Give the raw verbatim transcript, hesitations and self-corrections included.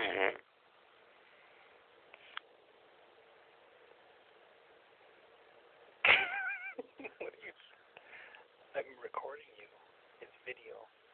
What are you? I'm recording you. It's video.